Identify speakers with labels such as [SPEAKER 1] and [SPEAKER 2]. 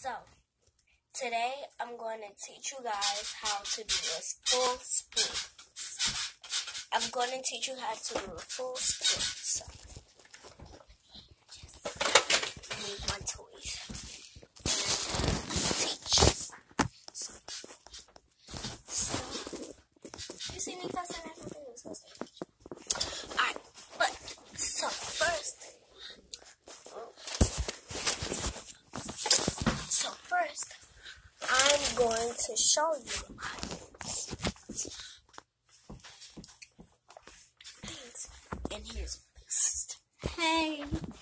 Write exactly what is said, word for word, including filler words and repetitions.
[SPEAKER 1] So, today I'm going to teach you guys how to do a full split. I'm going to teach you how to do a full split. So, just leave my toys. Teach. So, so, you see me cussing at the thing? Alright, but, so first, so first, I'm going to show you my things. And here's my list. Hey.